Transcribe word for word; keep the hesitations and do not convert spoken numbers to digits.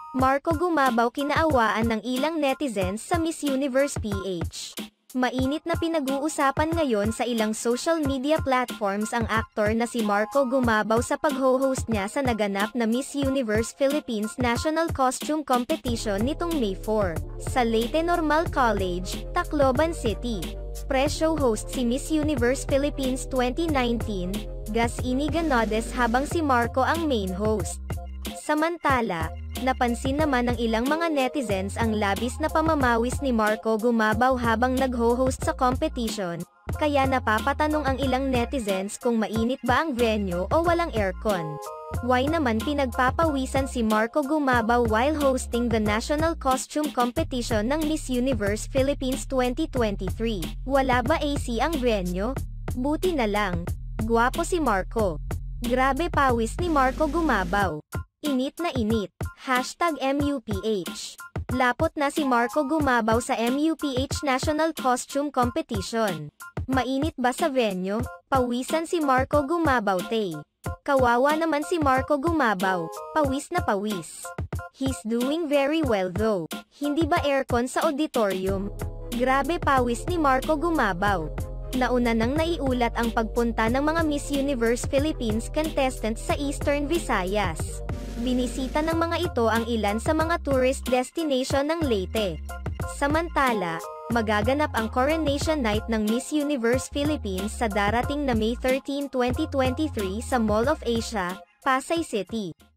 Marco gumabaw kinaawaan ng ilang netizens sa Miss Universe P H. Mainit na pinag-uusapan ngayon sa ilang social media platforms ang aktor na si Marco Gumabaw sa pag-ho-host niya sa naganap na Miss Universe Philippines National Costume Competition nitong May four, sa Leyte Normal College, Tacloban City. Pre-show host si Miss Universe Philippines twenty nineteen, Gus Ini Ganodes habang si Marco ang main host. Samantala, napansin naman ng ilang mga netizens ang labis na pamamawis ni Marco Gumabaw habang nag-ho-host sa competition, kaya napapatanong ang ilang netizens kung mainit ba ang venue o walang aircon. Why naman pinagpapawisan si Marco Gumabaw while hosting the National Costume Competition ng Miss Universe Philippines twenty twenty-three? Wala ba A C ang venue? Buti na lang. Gwapo si Marco. Grabe pawis ni Marco Gumabaw. Init na init. Hashtag M U P H. Lapot na si Marco Gumabaw sa M U P H National Costume Competition. Mainit ba sa venue? Pawisan si Marco Gumabaw tay. Kawawa naman si Marco Gumabaw. Pawis na pawis. He's doing very well though. Hindi ba aircon sa auditorium? Grabe pawis ni Marco Gumabaw. Nauna nang naiulat ang pagpunta ng mga Miss Universe Philippines contestants sa Eastern Visayas. Binisita ng mga ito ang ilan sa mga tourist destination ng Leyte. Samantala, magaganap ang Coronation Night ng Miss Universe Philippines sa darating na May thirteen, twenty twenty-three sa Mall of Asia, Pasay City.